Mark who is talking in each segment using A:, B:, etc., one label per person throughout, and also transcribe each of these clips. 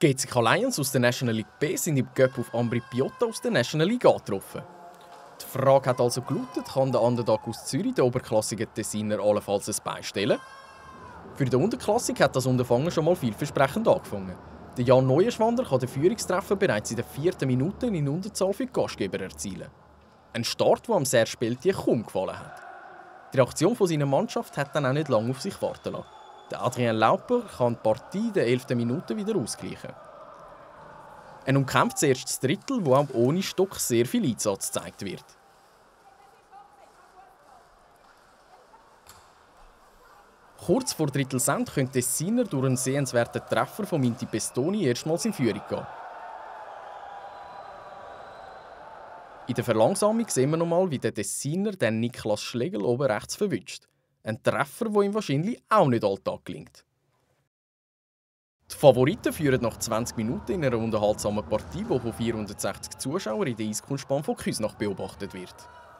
A: GCK Lions aus der National League B sind im Cup auf Ambri Piotta aus der National League A getroffen. Die Frage hat also gelautet, kann der Underdog aus Zürich den oberklassigen Tessiner allenfalls ein Bein stellen? Für den Unterklassik hat das Unterfangen schon mal vielversprechend angefangen. Der Jan Neuenschwander kann den Führungstreffer bereits in der 4. Minute in Unterzahl für die Gastgeber erzielen. Ein Start, der am Serge Pelletier kaum gefallen hat. Die Reaktion seiner Mannschaft hat dann auch nicht lange auf sich warten lassen. Der Adrien Lauper kann die Partie in der 11. Minute wieder ausgleichen. Ein umkämpftes erstes Drittel, wo auch ohne Stock sehr viel Einsatz gezeigt wird. Kurz vor Drittelsend könnte Tessiner durch einen sehenswerten Treffer von Minty Pestoni erstmals in Führung gehen. In der Verlangsamung sehen wir nochmal, wie der Tessiner den Niklas Schlegel oben rechts verwünscht. Ein Treffer, der ihm wahrscheinlich auch nicht alltag gelingt. Die Favoriten führen nach 20 Minuten in einer unterhaltsamen Partie, die von 460 Zuschauern in der Eiskunstbahn von Küsnach beobachtet wird.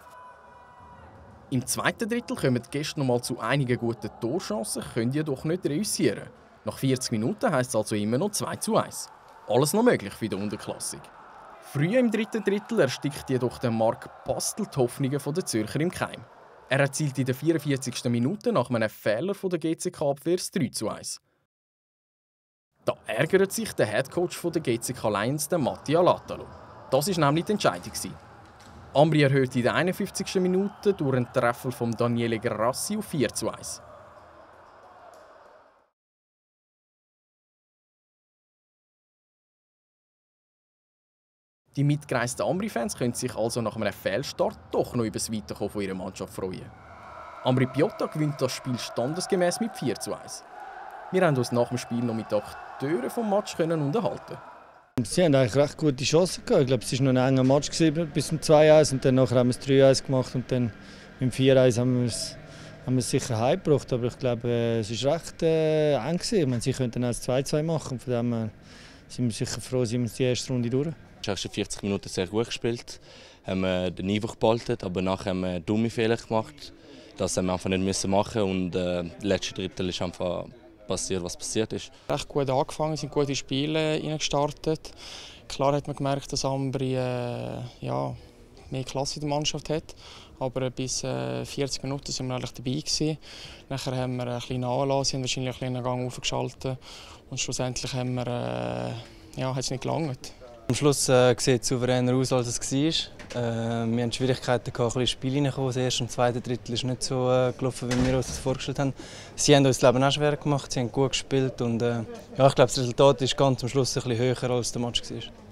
A: Im zweiten Drittel kommen die Gäste nochmal zu einigen guten Torchancen, können jedoch nicht reüssieren. Nach 40 Minuten heisst es also immer noch 2:1. Alles noch möglich für die Unterklassik. Früh im dritten Drittel erstickt jedoch der Marc Pastel die Hoffnungen der Zürcher im Keim. Er erzielt in der 44. Minute nach einem Fehler der GCK-Abwehr 3:1. Da ärgert sich der Headcoach der GCK Lions, der Mattia Latalo. Das war nämlich die Entscheidung. Ambri erhöht in der 51. Minute durch einen Treffer von Daniele Grassi auf 4:1. Die mitgereisten Ambri-Fans können sich also nach einem Fehlstart doch noch über das Weiterkommen von ihrer Mannschaft freuen. Ambri Piotta gewinnt das Spiel standesgemäß mit 4:1. Wir haben uns nach dem Spiel noch mit den Akteuren des Matches unterhalten.
B: Sie haben eigentlich recht gute Chancen gehabt. Ich glaube, es war noch ein enger Match bis zum 2:1 und dann nachher haben wir es 3:1 gemacht und dann mit dem 4:1 haben wir es sicher heimgebracht. Aber ich glaube, es war recht eng gewesen. Ich meine, sie könnten auch 2:2 machen. Von dem her sind wir sicher froh, sind wir die erste Runde durch.
C: Die ersten 40 Minuten sehr gut gespielt, haben den Niveau gehalten, aber nachher haben wir dumme Fehler gemacht. Das haben wir einfach nicht machen und das letzte Drittel ist einfach passiert, was passiert ist.
D: Recht gut angefangen, sind gute Spiele gestartet. Klar hat man gemerkt, dass Ambri mehr Klasse in der Mannschaft hat. Aber bis 40 Minuten waren wir eigentlich dabei gewesen. Nachher haben wir ein bisschen nachgelassen, haben wahrscheinlich einen Gang aufgeschaltet und schlussendlich haben wir, hat es nicht gelangt.
E: Am Schluss sieht es souveräner aus, als es war. Wir hatten Schwierigkeiten, ein bisschen ins Spiel reinzukommen. Das erste und zweite Drittel ist nicht so gelaufen, wie wir uns das vorgestellt haben. Sie haben uns das Leben auch schwer gemacht, sie haben gut gespielt. Und, ich glaube, das Resultat ist ganz am Schluss ein bisschen höher, als der Match war.